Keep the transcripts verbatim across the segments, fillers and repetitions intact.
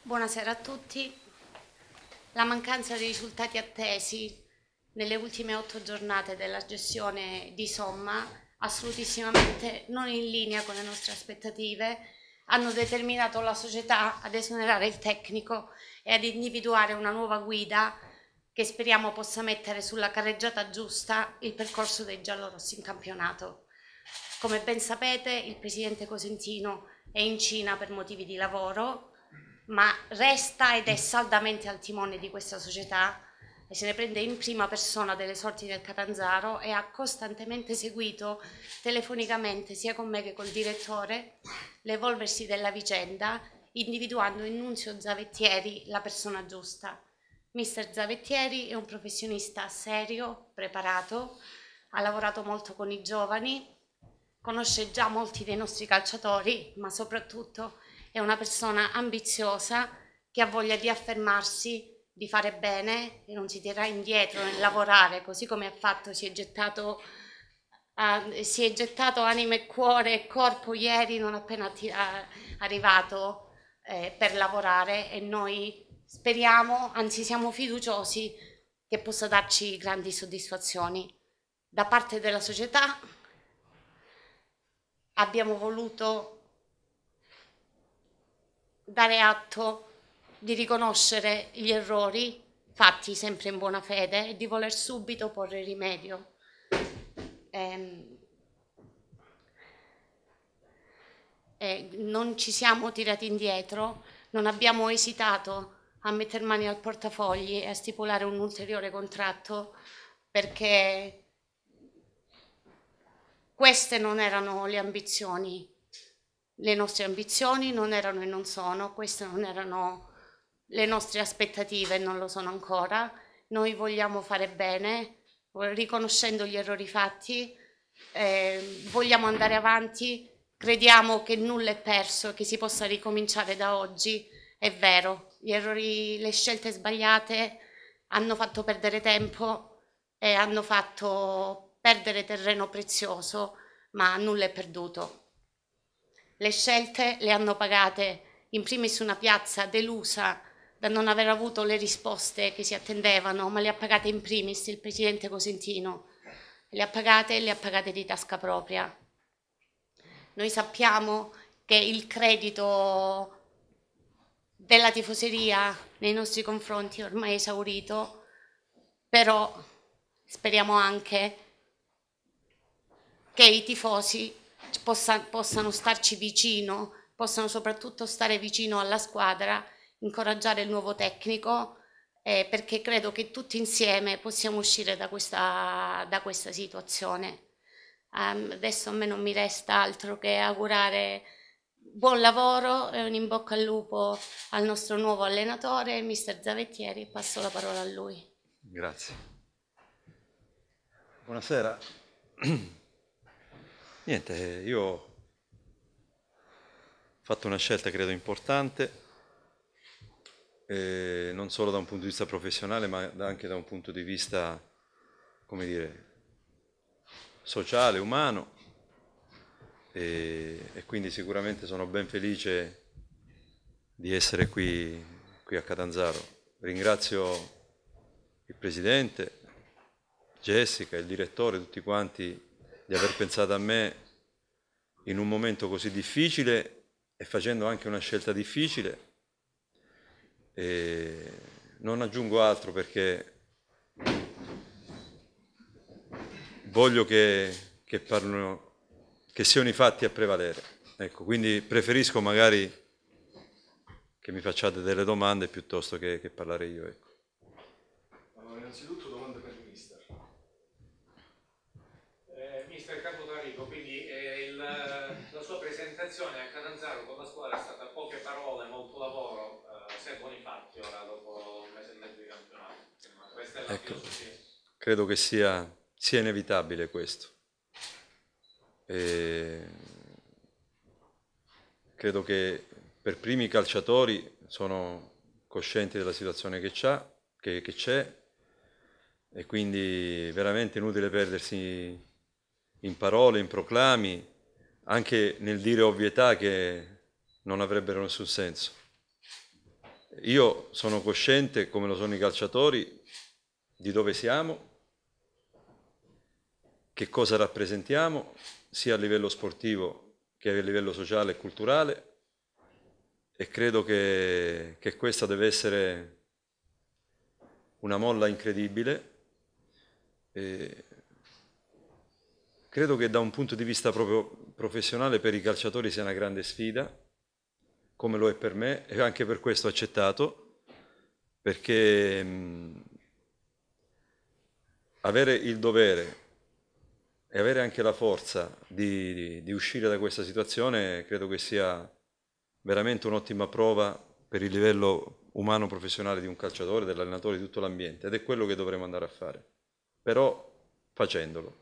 Buonasera a tutti. La mancanza dei risultati attesi nelle ultime otto giornate della gestione di Somma, assolutissimamente non in linea con le nostre aspettative, hanno determinato la società ad esonerare il tecnico e ad individuare una nuova guida che speriamo possa mettere sulla carreggiata giusta il percorso dei giallorossi in campionato. Come ben sapete, il presidente Cosentino è in Cina per motivi di lavoro, ma resta ed è saldamente al timone di questa società e se ne prende in prima persona delle sorti del Catanzaro e ha costantemente seguito telefonicamente sia con me che col direttore l'evolversi della vicenda, individuando in Nunzio Zavettieri la persona giusta. Mister Zavettieri è un professionista serio, preparato, ha lavorato molto con i giovani, conosce già molti dei nostri calciatori, ma soprattutto è una persona ambiziosa che ha voglia di affermarsi, di fare bene e non si terrà indietro nel lavorare, così come ha fatto, si è gettato, uh, si è gettato anima e cuore e corpo ieri non appena ti, uh, arrivato eh, per lavorare e noi speriamo, anzi siamo fiduciosi che possa darci grandi soddisfazioni. Da parte della società abbiamo voluto dare atto di riconoscere gli errori fatti sempre in buona fede e di voler subito porre rimedio. Eh, eh, non ci siamo tirati indietro, non abbiamo esitato a mettere mani al portafogli e a stipulare un ulteriore contratto perché queste non erano le ambizioni. Le nostre ambizioni non erano e non sono, queste non erano le nostre aspettative e non lo sono ancora. Noi vogliamo fare bene, riconoscendo gli errori fatti, eh, vogliamo andare avanti, crediamo che nulla è perso, che si possa ricominciare da oggi. È vero, gli errori, le scelte sbagliate hanno fatto perdere tempo e hanno fatto perdere terreno prezioso, ma nulla è perduto. Le scelte le hanno pagate in primis una piazza delusa da non aver avuto le risposte che si attendevano, ma le ha pagate in primis il presidente Cosentino. Le ha pagate e le ha pagate di tasca propria. Noi sappiamo che il credito della tifoseria nei nostri confronti è ormai esaurito, però speriamo anche che i tifosi possano starci vicino, possano soprattutto stare vicino alla squadra, incoraggiare il nuovo tecnico, eh, perché credo che tutti insieme possiamo uscire da questa, da questa situazione. Um, adesso a me non mi resta altro che augurare buon lavoro e un in bocca al lupo al nostro nuovo allenatore, mister Zavettieri. Passo la parola a lui. Grazie. Buonasera. Niente, io ho fatto una scelta credo importante, eh, non solo da un punto di vista professionale, ma anche da un punto di vista, come dire, sociale, umano, e, e quindi sicuramente sono ben felice di essere qui, qui a Catanzaro. Ringrazio il Presidente, Jessica, il Direttore, tutti quanti di aver pensato a me in un momento così difficile e facendo anche una scelta difficile. E non aggiungo altro perché voglio che, che, parlino, che siano i fatti a prevalere. Ecco, quindi preferisco magari che mi facciate delle domande piuttosto che, che parlare io. Ecco. Allora, innanzitutto domande per il mister. Eh, mister Capotarico, quindi eh, il, la sua presentazione a Catanzaro con la squadra è stata poche parole, molto lavoro, eh, servono i fatti ora dopo un mese e mezzo di campionato. Questa è la Ecco, filosofia. credo che sia, sia inevitabile questo. E credo che per primi i calciatori sono coscienti della situazione che c'è, che, che c'è e quindi veramente inutile perdersi in parole, in proclami, anche nel dire ovvietà che non avrebbero nessun senso. io sono cosciente, come lo sono i calciatori, di dove siamo, che cosa rappresentiamo, sia a livello sportivo che a livello sociale e culturale, e credo che, che questa deve essere una molla incredibile. E credo che da un punto di vista proprio professionale per i calciatori sia una grande sfida, come lo è per me, e anche per questo ho accettato, perché mh, avere il dovere e avere anche la forza di, di, di uscire da questa situazione credo che sia veramente un'ottima prova per il livello umano professionale di un calciatore, dell'allenatore, di tutto l'ambiente, ed è quello che dovremo andare a fare, però facendolo.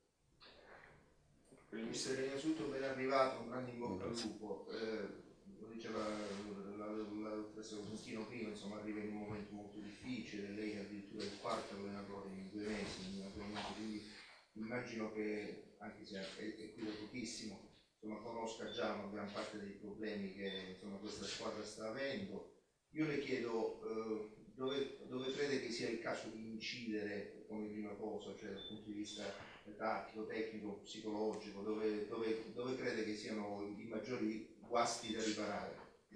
Mister, innanzitutto ben arrivato, un grande in bocca al lupo. Eh, lo diceva la, la, la dottoressa Cosentino prima, insomma arriva in un momento molto difficile, lei è addirittura il quarto allenatore in due mesi, naturalmente, quindi immagino che, anche se è, è qui da pochissimo, insomma, conosca già una gran parte dei problemi che insomma, questa squadra sta avendo. Io le chiedo eh, dove, dove crede che sia il caso di incidere come prima cosa, cioè dal punto di vista tattico, tecnico, psicologico, dove, dove, dove crede che siano i maggiori guasti da riparare?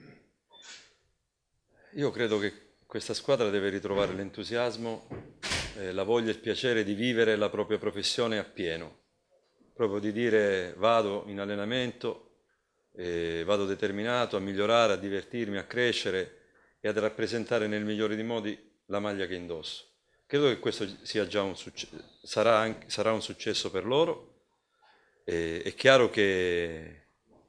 Io credo che questa squadra deve ritrovare l'entusiasmo, eh, la voglia e il piacere di vivere la propria professione appieno, proprio di dire vado in allenamento, eh, vado determinato a migliorare, a divertirmi, a crescere e a rappresentare nel migliore dei modi la maglia che indosso. Credo che questo sia già un sarà, anche, sarà un successo per loro. E, è chiaro che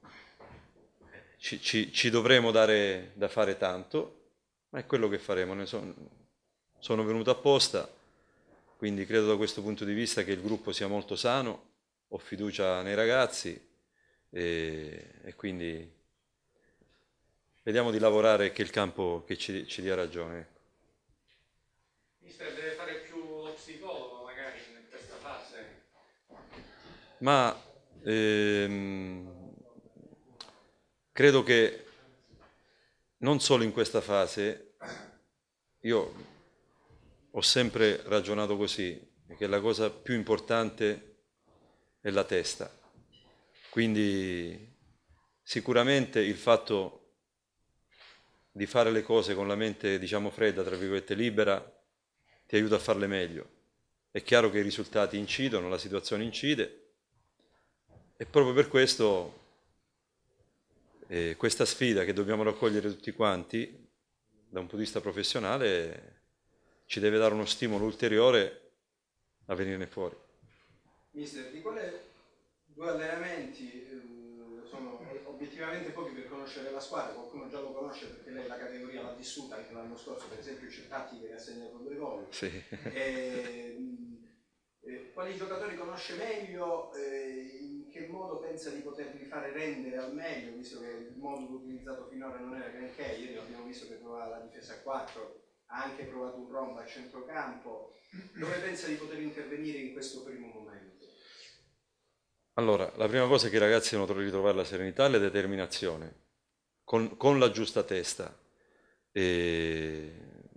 ci, ci, ci dovremo dare da fare tanto, ma è quello che faremo. Ne sono, sono venuto apposta, quindi credo da questo punto di vista che il gruppo sia molto sano, ho fiducia nei ragazzi e, e quindi vediamo di lavorare e che il campo che ci, ci dia ragione. Mister, deve fare più lo psicologo magari in questa fase? Ma ehm, credo che non solo in questa fase, io ho sempre ragionato così, che la cosa più importante è la testa. Quindi sicuramente il fatto di fare le cose con la mente, diciamo, fredda, tra virgolette, libera, ti aiuta a farle meglio. È chiaro che i risultati incidono, la situazione incide, e proprio per questo eh, questa sfida che dobbiamo raccogliere tutti quanti, da un punto di vista professionale, ci deve dare uno stimolo ulteriore a venirne fuori. Mister, di quale due allenamenti eh, sono obiettivamente pochi per conoscere la squadra? Qualcuno già lo conosce perché lei la categoria l'ha vissuta anche l'anno scorso, per esempio c'è Tatti che ha segnato due gol. Sì. E, eh, quali giocatori conosce meglio? Eh, in che modo pensa di poterli fare rendere al meglio, visto che il modo utilizzato finora non era granché? Ieri abbiamo visto che provava la difesa a quattro, ha anche provato un rombo a centrocampo. Dove pensa di poter intervenire in questo primo momento? Allora, la prima cosa è che i ragazzi devono ritrovare la serenità e la determinazione, con, con la giusta testa. E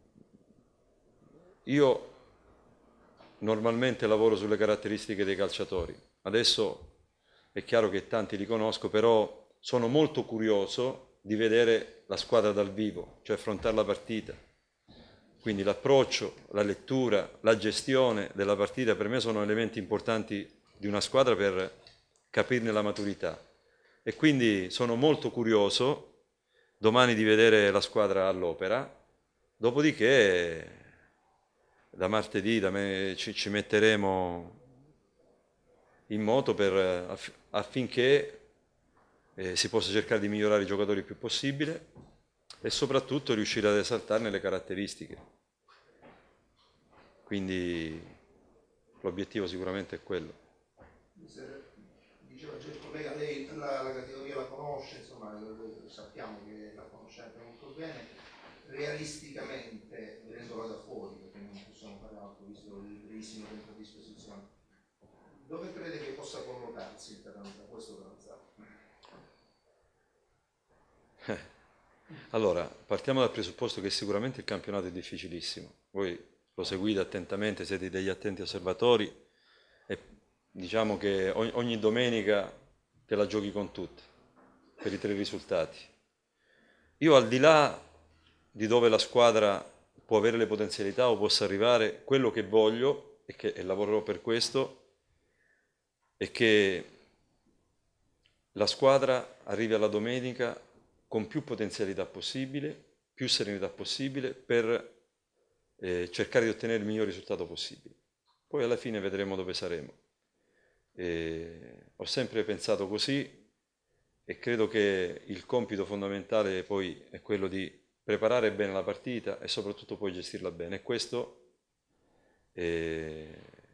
io normalmente lavoro sulle caratteristiche dei calciatori. Adesso è chiaro che tanti li conosco, però sono molto curioso di vedere la squadra dal vivo, cioè affrontare la partita. Quindi l'approccio, la lettura, la gestione della partita per me sono elementi importanti di una squadra per capirne la maturità. E quindi sono molto curioso domani di vedere la squadra all'opera, dopodiché da martedì da me, ci, ci metteremo in moto per, aff, affinché eh, si possa cercare di migliorare i giocatori il più possibile e soprattutto riuscire ad esaltarne le caratteristiche. Quindi l'obiettivo sicuramente è quello. Diceva già il collega, lei la, la categoria la conosce, insomma sappiamo che la conosce molto bene. Realisticamente, vedendola da fuori, perché non possiamo fare altro visto il brevissimo tempo a disposizione, dove crede che possa collocarsi il Catanzaro, questo Catanzaro? Eh, Allora, partiamo dal presupposto che sicuramente il campionato è difficilissimo. Voi lo seguite attentamente, siete degli attenti osservatori e diciamo che ogni, ogni domenica te la giochi con tutti, per i tre risultati. Io al di là di dove la squadra può avere le potenzialità o possa arrivare, quello che voglio, e, che, e lavorerò per questo, è che la squadra arrivi alla domenica con più potenzialità possibile, più serenità possibile, per eh, cercare di ottenere il miglior risultato possibile. Poi alla fine vedremo dove saremo. E ho sempre pensato così e credo che il compito fondamentale poi è quello di preparare bene la partita e soprattutto poi gestirla bene. E questo eh,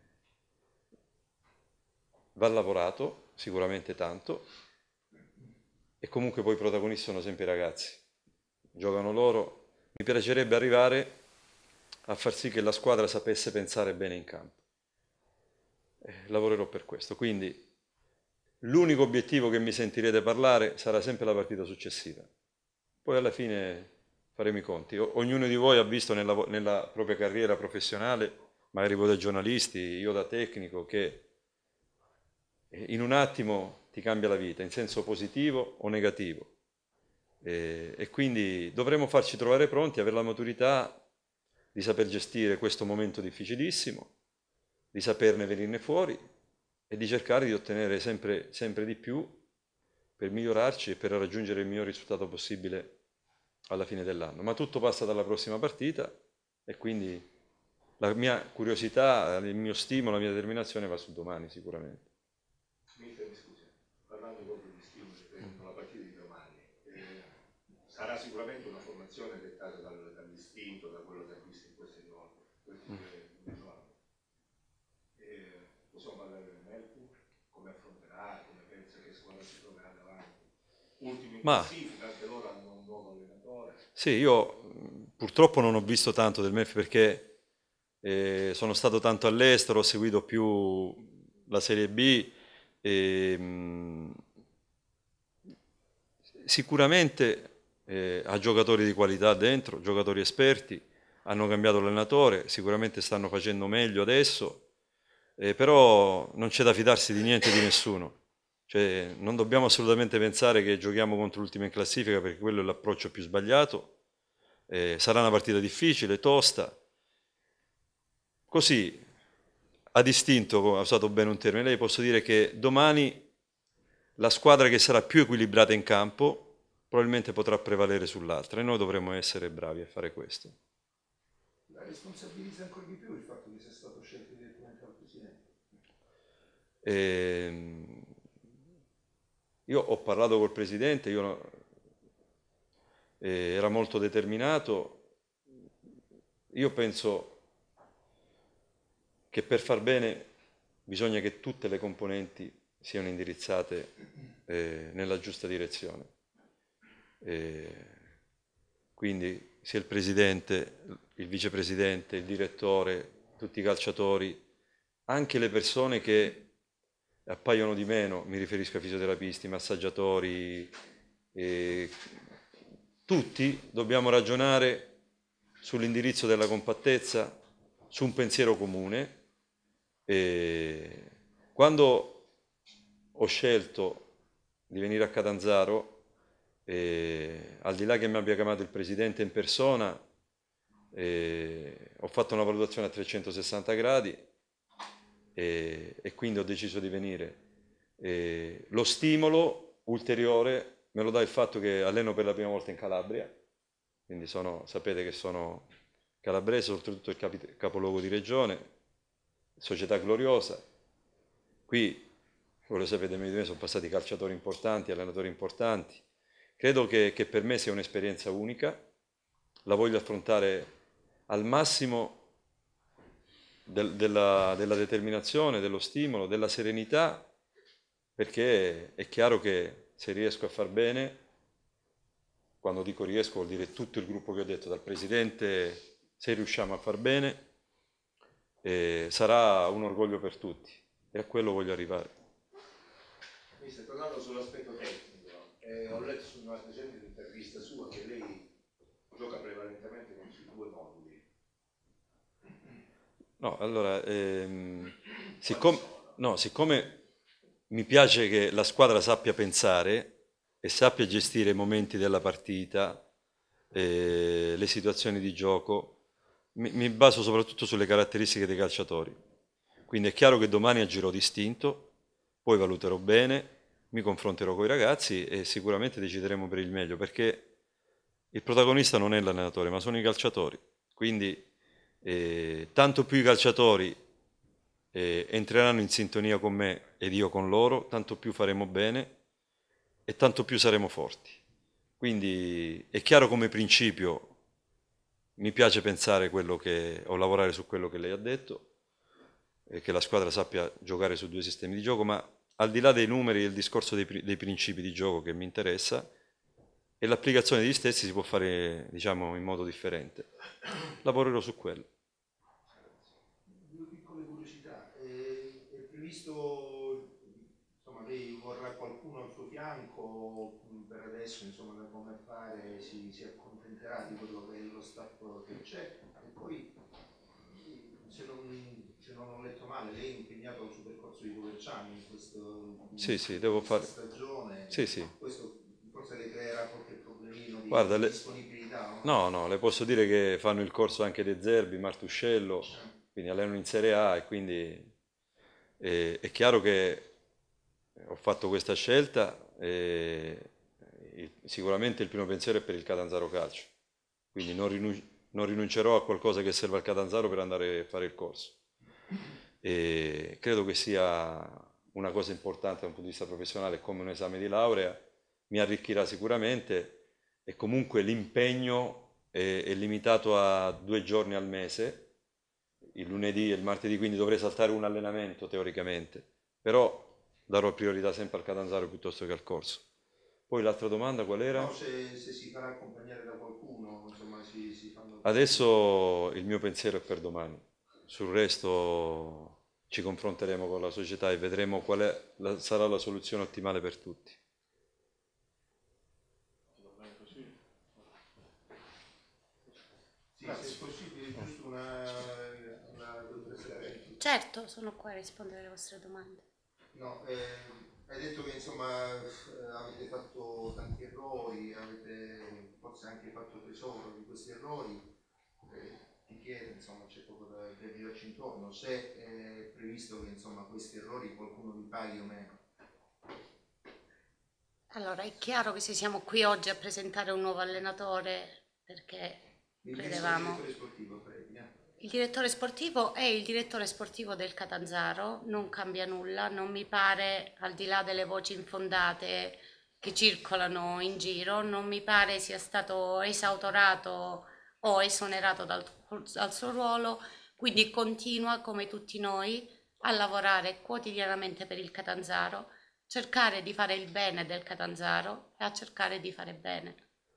va lavorato sicuramente tanto, e comunque poi i protagonisti sono sempre i ragazzi, giocano loro. Mi piacerebbe arrivare a far sì che la squadra sapesse pensare bene in campo. Eh, lavorerò per questo, quindi l'unico obiettivo che mi sentirete parlare sarà sempre la partita successiva. Poi alla fine faremo i conti. O- ognuno di voi ha visto nella, nella propria carriera professionale, magari voi da giornalisti, io da tecnico, che in un attimo ti cambia la vita, in senso positivo o negativo. E, e quindi dovremo farci trovare pronti, avere la maturità di saper gestire questo momento difficilissimo, di saperne venirne fuori e di cercare di ottenere sempre, sempre di più per migliorarci e per raggiungere il miglior risultato possibile alla fine dell'anno. Ma tutto passa dalla prossima partita e quindi la mia curiosità, il mio stimolo, la mia determinazione va su domani sicuramente. Mi scusi, parlando proprio di stimoli per la partita di domani, eh, sarà sicuramente una formazione dettata dal, dall'istinto, da quello che ha visto in questi giorni. Questi mm. eh, possiamo parlare del Melfi, come affronterà, come pensa che squadra si troverà davanti. Ultimi in classifica, anche loro hanno un nuovo allenatore. Sì, io purtroppo non ho visto tanto del Melfi perché eh, sono stato tanto all'estero, ho seguito più la Serie B. E, mh, sicuramente eh, ha giocatori di qualità dentro, giocatori esperti, hanno cambiato allenatore, sicuramente stanno facendo meglio adesso, eh, però non c'è da fidarsi di niente e di nessuno. Cioè, non dobbiamo assolutamente pensare che giochiamo contro l'ultima in classifica, perché quello è l'approccio più sbagliato. Eh, sarà una partita difficile, tosta. Così, a distinto, ha usato bene un termine, lei posso dire che domani la squadra che sarà più equilibrata in campo probabilmente potrà prevalere sull'altra e noi dovremo essere bravi a fare questo. La responsabilizza ancora di più il fatto che sia stato scelto direttamente dal Presidente? E io ho parlato col Presidente, io, eh, era molto determinato. Io penso che per far bene bisogna che tutte le componenti siano indirizzate eh, nella giusta direzione. Eh, quindi sia il Presidente, il Vicepresidente, il Direttore, tutti i calciatori, anche le persone che appaiono di meno, mi riferisco ai fisioterapisti, massaggiatori, eh, tutti dobbiamo ragionare sull'indirizzo della compattezza, su un pensiero comune. E quando ho scelto di venire a Catanzaro, eh, al di là che mi abbia chiamato il Presidente in persona, eh, ho fatto una valutazione a trecentosessanta gradi e, e quindi ho deciso di venire. E lo stimolo ulteriore me lo dà il fatto che alleno per la prima volta in Calabria, quindi sono, sapete che sono calabrese, oltretutto il capi, capoluogo di regione, società gloriosa. Qui, voi lo sapete meglio di me, sono passati calciatori importanti, allenatori importanti. Credo che, che per me sia un'esperienza unica, la voglio affrontare al massimo del, della, della determinazione, dello stimolo, della serenità, perché è chiaro che se riesco a far bene, quando dico riesco vuol dire tutto il gruppo che ho detto, dal Presidente, se riusciamo a far bene, eh, sarà un orgoglio per tutti e a quello voglio arrivare. Mister, tornando sull'aspetto tecnico, eh, ho letto su una recente intervista sua che lei gioca prevalentemente con questi due moduli. No, allora, ehm, siccome, no, siccome mi piace che la squadra sappia pensare e sappia gestire i momenti della partita, eh, le situazioni di gioco, mi, mi baso soprattutto sulle caratteristiche dei calciatori. Quindi è chiaro che domani agirò distinto, poi valuterò bene, mi confronterò con i ragazzi e sicuramente decideremo per il meglio, perché il protagonista non è l'allenatore, ma sono i calciatori. Quindi eh, tanto più i calciatori eh, entreranno in sintonia con me ed io con loro, tanto più faremo bene e tanto più saremo forti. Quindi è chiaro come principio, mi piace pensare quello che, o lavorare su quello che lei ha detto, e che la squadra sappia giocare su due sistemi di gioco, ma al di là dei numeri e il discorso dei, dei principi di gioco che mi interessa, e l'applicazione degli stessi si può fare, diciamo, in modo differente. Lavorerò su quello. Due piccole curiosità. Eh, è previsto, insomma, lei vorrà qualcuno al suo fianco per adesso, insomma, da come pare si, si accontenterà di quello che è lo staff che c'è, e poi se non, se non ho letto male, lei è impegnato sul percorso di Coverciano in, questo, in sì, sì, devo fare... stagione. Sì, sì. Questo forse le creerà qualche problemino di, Guarda, di le... disponibilità. No? no, no, le posso dire che fanno il corso anche De Zerbi, Martuscello, quindi allenano in Serie A, e quindi eh, è chiaro che ho fatto questa scelta e sicuramente il primo pensiero è per il Catanzaro Calcio, quindi non, rinun- non rinuncerò a qualcosa che serve al Catanzaro per andare a fare il corso. E credo che sia una cosa importante da un punto di vista professionale, come un esame di laurea, mi arricchirà sicuramente, e comunque l'impegno è, è limitato a due giorni al mese, il lunedì e il martedì, quindi dovrei saltare un allenamento teoricamente, però darò priorità sempre al Catanzaro piuttosto che al corso. Poi l'altra domanda qual era? No, se, se si farà accompagnare da qualcuno, insomma, si, si fanno... Adesso il mio pensiero è per domani, sul resto ci confronteremo con la società e vedremo qual è la, sarà la soluzione ottimale per tutti. Sì, se è possibile, giusto una, una dottoressa Parenti. Certo, sono qua a rispondere alle vostre domande. No, eh, hai detto che insomma eh, avete fatto tanti errori, avete forse anche fatto tesoro di questi errori. Eh, ti chiedo, insomma, c'è poco da, da girarci intorno, se è previsto che insomma questi errori qualcuno li paghi o meno. Allora, è chiaro che se siamo qui oggi a presentare un nuovo allenatore, perché Il credevamo... direttore sportivo, prego, eh. Il direttore sportivo è il direttore sportivo del Catanzaro, non cambia nulla, non mi pare, al di là delle voci infondate che circolano in giro, non mi pare sia stato esautorato o esonerato dal, dal suo ruolo, quindi continua come tutti noi a lavorare quotidianamente per il Catanzaro, cercare di fare il bene del Catanzaro e a cercare di fare bene.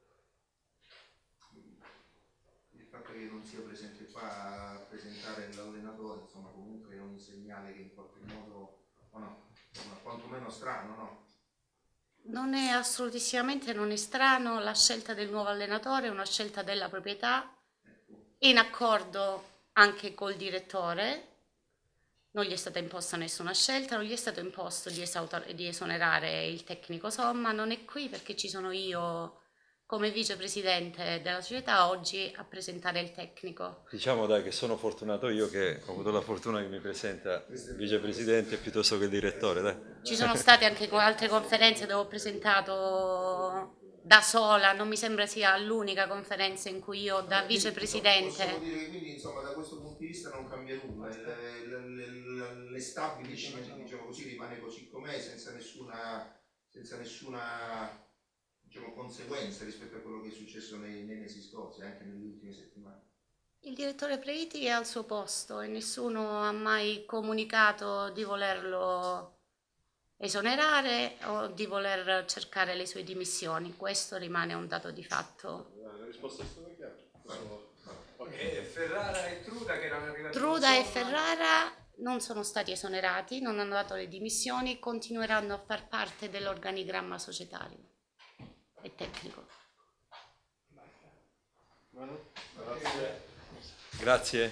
Il fatto che non sia presente qua a presentare l'allenatore, insomma, comunque è un segnale che in qualche modo, o no, insomma, quantomeno strano, no? Non è assolutissimamente non è strano, la scelta del nuovo allenatore è una scelta della proprietà, in accordo anche col direttore, non gli è stata imposta nessuna scelta, non gli è stato imposto di, esautor- di esonerare il tecnico Somma, non è qui perché ci sono io come vicepresidente della società oggi a presentare il tecnico. Diciamo dai che sono fortunato io che ho avuto la fortuna che mi presenta il vicepresidente piuttosto che il direttore, dai. Ci sono state anche altre conferenze dove ho presentato da sola, non mi sembra sia l'unica conferenza in cui io da vicepresidente... Possiamo dire che quindi insomma da questo punto di vista non cambia nulla, l'establishment diciamo così rimane così com'è, senza nessuna, senza nessuna diciamo, conseguenza rispetto a quello che è successo nei, nei mesi scorsi, anche nelle ultime settimane. Il direttore Preiti è al suo posto e nessuno ha mai comunicato di volerlo esonerare o di voler cercare le sue dimissioni. Questo rimane un dato di fatto. La risposta è stata chiara. E Ferrara e Truda che erano arrivati. Truda e Ferrara non sono stati esonerati, non hanno dato le dimissioni, continueranno a far parte dell'organigramma societario e tecnico. Grazie.